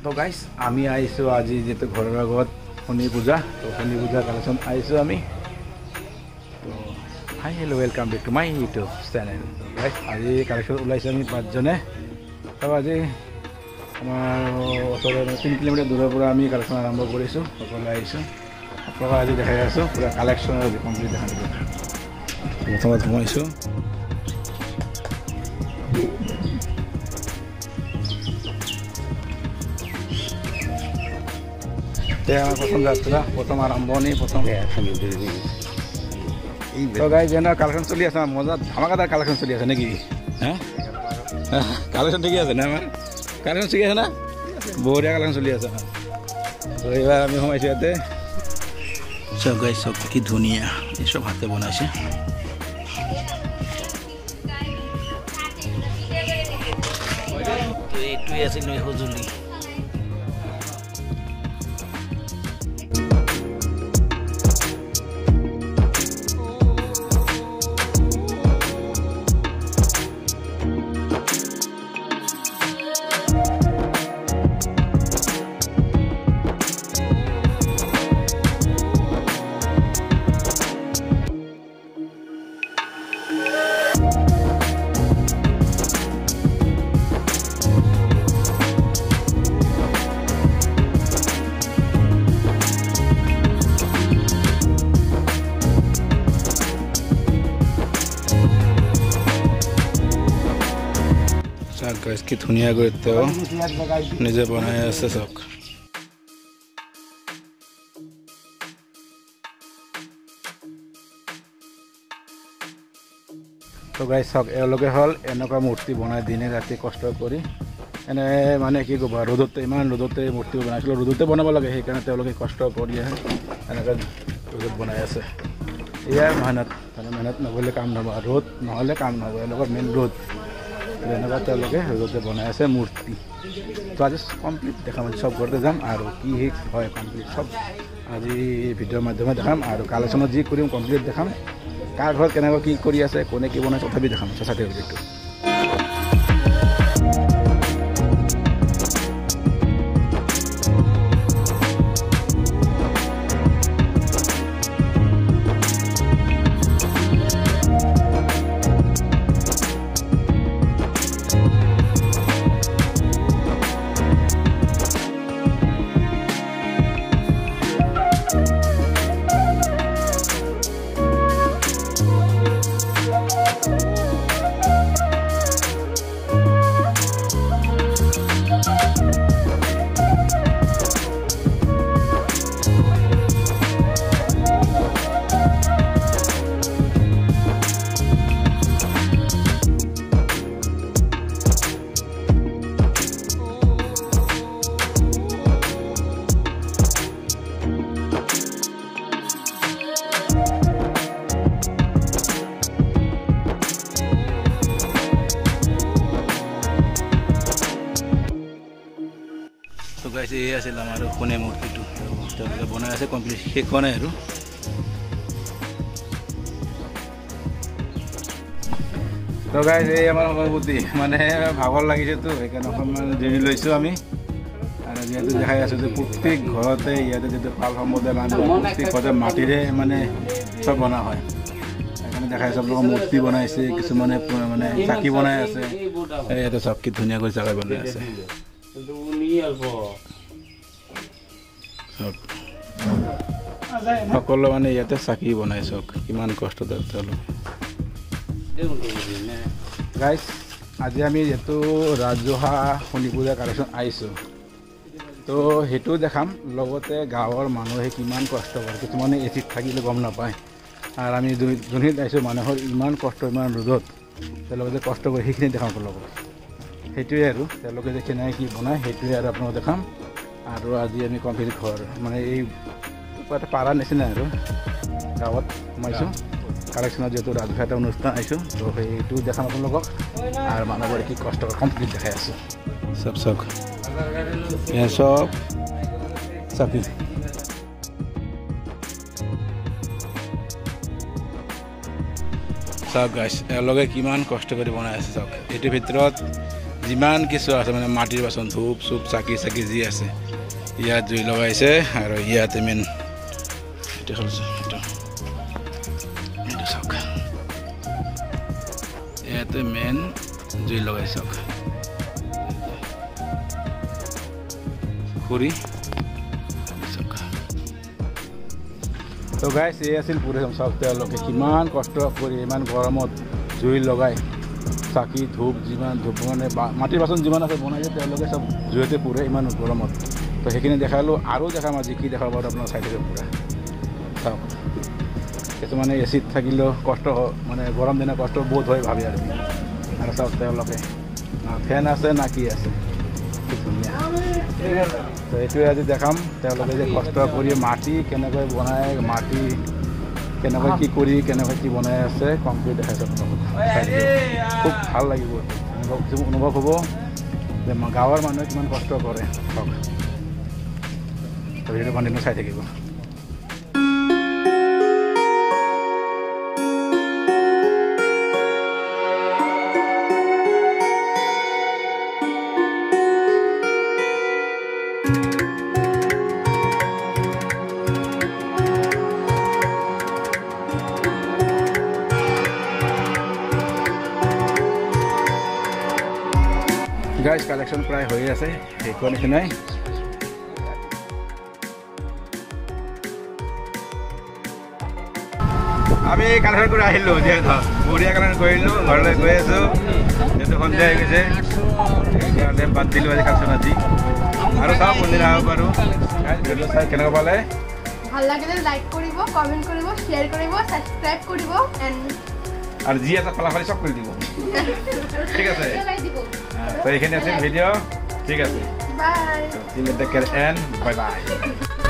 তো গাইস আমি আইছো আজি যেহেতু ঘরের আগত শনি পূজা তো শনি পূজা কালেকশন আইছো আমি তো hi hello welcome back to my YouTube channel guys আজি কালেকশন ওলাইছে আমি পাঁচজনে তো আজি আমার ওচরে 3 কিলোমিটার দূরের পৰা আমি কালেকশন আরম্ভ করেছো সকলে আইছো আপনারা আজি দেখাই আছো পুরা কালেকশন কমপ্লিট দেখাই দিব প্রথমে ঘুমাইছো আমার প্রথম যাত্রা প্রথম আরম্ভনি প্রথম তো গাইজ যেন কালেকশন চলি আছে মজা ধামাকাদার কালেকশন চলি আছে নাকি হ্যাঁ কালেকশন ঠিকই আছে না আমার কালেকশন ঠিক আছে না বঢ়িয়া কালেকশন চলি আছে তো এইবাৰ আমি সোমাইছোঁ ইয়াতে চব গাইজ চব কি ধুনীয়া এই চব হাতে বনাইছে এইটোৱে আছিল সঁজুলি কি ধুনীয়া কৰি তেওঁ নিজে বনাই আছে চাওক তো গাইজ চাওক এওঁলোকে হ'ল এনেকুৱা মূৰ্তি বনাই দিনে ৰাতি কষ্ট কৰি এনে মানে কি ক'ব ৰ'দতে ইমান ৰ'দতে মূৰ্তি বনাইছিলোঁ ৰ'দতে বনাব লাগে সেইকাৰণে তেওঁলোকে কষ্ট কৰি আহে এনেকৈ ৰ'দত বনাই আছে এয়াই মেহনত মানে মেহনত নকৰিলে কাম নহ'ব ৰ'দ নহ'লে কাম নহ'ব এনেকুৱা মেইন ৰ'দ এনেকুৱা তেওঁলোকে ৰ'দতে বনাই আছে মূৰ্তি তো আজি কমপ্লিট দেখাম চব ঘৰতে যাম আৰু কি হয় কমপ্লিট চব আজি ভিডিঅ'ৰ মাধ্যমে দেখাম আৰু কালেকশ্যনত যি কৰিম কমপ্লিট দেখাম কাৰ ঘৰত কেনেকুৱা কি কৰি আছে কোনে কি বনাইছে তথাপি দেখাম চাচাতে ভিডিঅ'টো গাইছে এই আছিল আমাৰ কোনে মূৰ্তিটো তেওঁলোকে বনাই আছে কমপ্লিট শেষ হোৱা নাই আৰু তো গাইজ এই আমাৰ বুদ্ধি মানে ভাগৰ লাগিছেতো সেইকাৰণে অকণমান দেৰি লৈছোঁ আমি আৰু যিহেতু দেখাই আছোঁ যে প্ৰত্যেক ঘৰতে ইয়াতে যিটো পাল সম্প্ৰদায় মানুহ প্ৰত্যেক ঘৰতে মাটিৰে মানে চব বনোৱা হয় সেইকাৰণে দেখাই চব লোকৰ মূৰ্তি বনাইছে কিছুমানে মানে চাকি বনাই আছে ইয়াতে চব কি ধুনীয়াকৈ চাকি বনাই আছে সকলো মানে ইয়াতে চাকি বনাই চাওক কিমান কষ্ট তেওঁলোক গাইজ আজি আমি যিহেতু ৰাজহুৱা শনি পূজা কালেকশ্যন আহিছোঁ তো সেইটো দেখাম লগতে গাঁৱৰ মানুহে কিমান কষ্ট কৰে কিছুমানে এচিত থাকিলে গম নাপায় আৰু আমি যোনখিনিত আহিছোঁ মানুহৰ ইমান কষ্ট ইমান ৰ'দত তেওঁলোকে যে কষ্ট কৰে সেইখিনি দেখাম লগত সেইটোৱে আৰু তেওঁলোকে যে কেনেকৈ কি বনায় সেইটোৱে আৰু আপোনালোকক দেখাম আৰু আজি আমি কমপ্লিট ঘৰ মানে এই এটা পাৰা নিচিনা আৰু গাঁৱত সোমাইছোঁ কালেকশ্যনত যেহেতু ৰাজহুৱা এটা অনুষ্ঠান আহিছোঁ তো সেইটো দেখাম আপোনালোকক আৰু মানুহবোৰে কি কষ্ট কৰে কমপ্লিট দেখাই আছোঁ চব চব এয়া চব চাকি চাওক গাইছ এওঁলোকে কিমান কষ্ট কৰি বনাই আছে চাওক এইটোৰ ভিতৰত যিমান কিছু আছে মানে মাটিৰ বাচন ধূপ চুপ চাকি চাকি যি আছে ইয়াত জুই লগাইছে আৰু ইয়াতে মেইন এইটো হ'ল এইটো চাওক ইয়াতে মেইন জুই লগাই চাওক খৰি চাওক তো গাইছ এই আছিল পুৰে চাওক তেওঁলোকে কিমান কষ্ট কৰি ইমান গৰমত জুই লগাই চাকি ধূপ যিমান ধূপ মানে মাটিৰ বাচন যিমান আছে বনাইছে তেওঁলোকে চব জুইতে পুৰে ইমান গৰমত তো সেইখিনি দেখালোঁ আৰু দেখাম আজি কি দেখাব আপোনাৰ চাই থাকে পুৰা চাওক কিছুমানে এচিত থাকিলেও কষ্ট মানে গৰম দিনত কষ্ট বহুত হয় ভাবি আৰু চাওক তেওঁলোকে না ফেন আছে না কি আছে কি ধুনীয়া তো এইটোৱে আজি দেখাম তেওঁলোকে যে কষ্ট কৰি মাটি কেনেকৈ বনায় মাটি কেনেকৈ কি কৰি কেনেকৈ কি বনাই আছে কমপ্লিট দেখাইছে খুব ভাল লাগিব অনুভৱ হ'ব যে গাঁৱৰ মানুহে কিমান কষ্ট কৰে চাওক ভিডিঅ'টো কণ্টিনিউ চাই থাকিব গাইজ কালেকশ্যন প্ৰায় হৈ আছে সেইখন নিচিনাই আমি কালেকশ্যন কৰি আহিলোঁ যিহেতু বঢ়িয়া কালেকশ্যন কৰিলোঁ ঘৰলৈ গৈ আছোঁ যিহেতু সন্ধিয়া হৈ গৈছে সেইকাৰণে বাদ দিলোঁ আজি কালেকশ্যন আজি আৰু চাওঁ কোনদিনা আহিব পাৰোঁ ভিডিঅ'টো চাই কেনেকুৱা পালে ভাল লাগিলে লাইক কৰিব কমেণ্ট কৰিব শ্বেয়াৰ কৰিব ছাবস্ক্ৰাইব কৰিব আৰু যি আছে ফলাফল চব কৰি দিব ঠিক আছে তো এইখিনি আছিল ভিডিঅ' ঠিক আছে bye take care and bye by